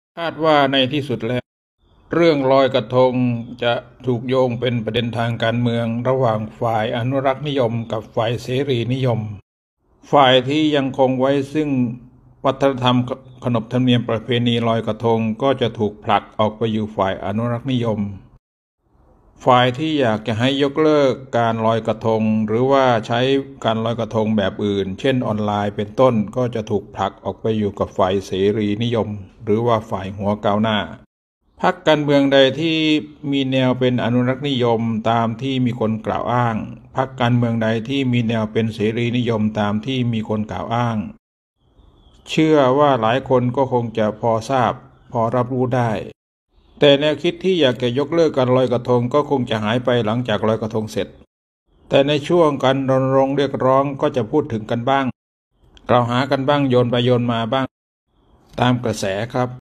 คาดว่าในที่สุดแล้วเรื่องลอยกระทงจะถูกโยงเป็นประเด็นทางการเมืองระหว่างฝ่ายอนุรักษ์นิยมกับฝ่ายเสรีนิยมฝ่ายที่ยังคงไว้ซึ่งวัฒนธรรมขนบธรรมเนียมประเพณีลอยกระทงก็จะถูกผลักออกไปอยู่ฝ่ายอนุรักษ์นิยมฝ่ายที่อยากจะให้ยกเลิกการลอยกระทงหรือว่าใช้การลอยกระทงแบบอื่นเช่นออนไลน์เป็นต้นก็จะถูกผลักออกไปอยู่กับฝ่ายเสรีนิยมหรือว่าฝ่ายหัวก้าวหน้าพรรคการเมืองใดที่มีแนวเป็นอนุรักษ์นิยมตามที่มีคนกล่าวอ้างพรรคการเมืองใดที่มีแนวเป็นเสรีนิยมตามที่มีคนกล่าวอ้างเชื่อว่าหลายคนก็คงจะพอทราบพอรับรู้ได้แต่แนวคิดที่อยากจะยกเลิกการลอยกระทงก็คงจะหายไปหลังจากลอยกระทงเสร็จแต่ในช่วงการรณรงค์เรียกร้องก็จะพูดถึงกันบ้างกล่าวหากันบ้างโยนไปโยนมาบ้างตามกระแสครับ